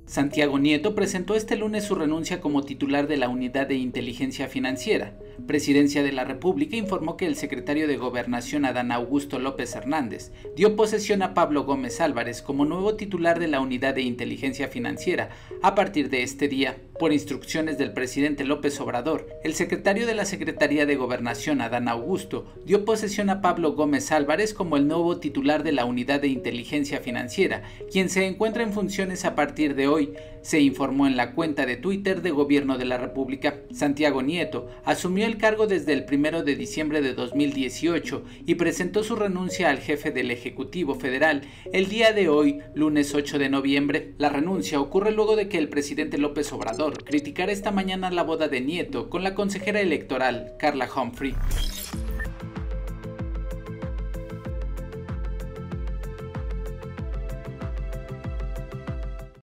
Santiago Nieto presentó este lunes su renuncia como titular de la Unidad de Inteligencia Financiera. Presidencia de la República informó que el secretario de Gobernación Adán Augusto López Hernández dio posesión a Pablo Gómez Álvarez como nuevo titular de la Unidad de Inteligencia Financiera a partir de este día. Por instrucciones del presidente López Obrador, el secretario de la Secretaría de Gobernación Adán Augusto dio posesión a Pablo Gómez Álvarez como el nuevo titular de la Unidad de Inteligencia Financiera, quien se encuentra en funciones a partir de hoy, se informó en la cuenta de Twitter de Gobierno de la República. Santiago Nieto asumió el cargo desde el 1 de diciembre de 2018 y presentó su renuncia al jefe del Ejecutivo Federal el día de hoy, lunes 8 de noviembre. La renuncia ocurre luego de que el presidente López Obrador criticara esta mañana la boda de Nieto con la consejera electoral Carla Humphrey.